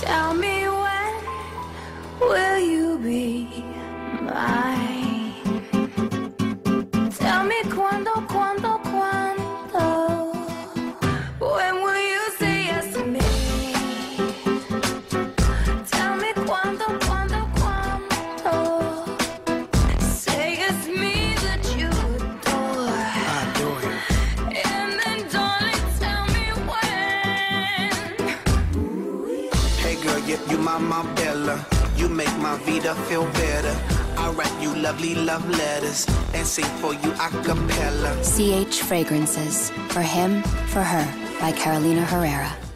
Tell me when will you be mine? Tell me cuándo, cuándo, cuándo. When will you say yes to me? Tell me cuándo, cuándo, cuándo. Say it's me that you adore. I adore you. And then darling, tell me when. Hey girl, you my Bella. You make my vida feel better. I write you lovely love letters and sing for you a cappella. CH Fragrances. For him, for her. By Carolina Herrera.